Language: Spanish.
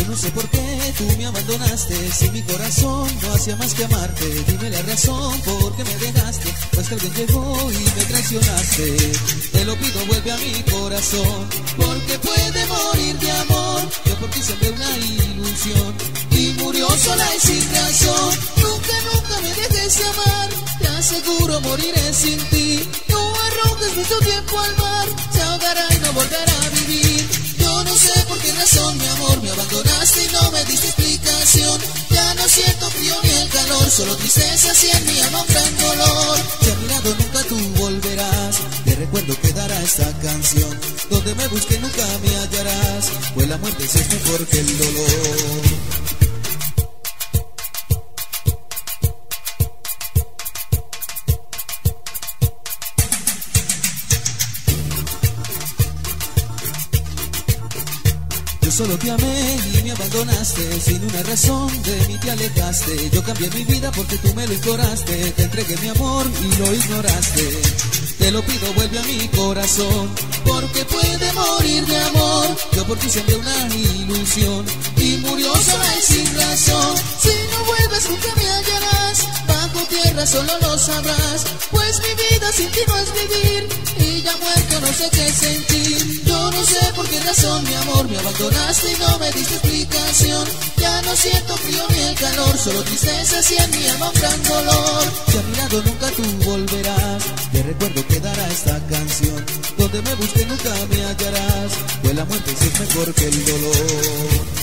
no sé por qué tú me abandonaste, si mi corazón no hacía más que amarte. Dime la razón por qué me dejaste, pues que alguien llegó y me traicionaste. Te lo pido, vuelve a mi corazón, porque puede morir de amor. Yo por ti sembré una ilusión y murió sola y sin razón. Nunca, nunca me dejes de amar, te aseguro moriré sin ti. No arrojes nuestro tiempo al mar, se ahogará y no volverá a vivir. Yo no sé por qué razón, mi amor, me abandonaste y no me diste explicación. Ya no siento frío ni el calor, solo tristeza si en mi alma un gran dolor. Si a mi lado nunca tú volverás, te recuerdo quedará esta canción. Donde me busque nunca me hallarás, pues la muerte sí es mejor que el dolor. Yo solo te amé y me abandonaste, sin una razón de mí te alejaste. Yo cambié mi vida porque tú me lo imploraste, te entregué mi amor y lo ignoraste. Te lo pido, vuelve a mi corazón, porque puede morir de amor. Yo por ti sembré una ilusión y murió sola y sin razón. Si no vuelves nunca me hallarás, bajo tierra solo lo sabrás, pues mi vida sin ti no es vivir, y ya muerto no sé qué sentir. Yo no sé por qué razón, mi amor, me abandonaste y no me diste explicación. Ya no siento frío ni el calor, solo tristeza si en mi alma un gran dolor. Si a mi lado nunca tú volverás, te recuerdo quedará esta canción. Donde me busque nunca me hallarás, pues la muerte sí es mejor que el dolor.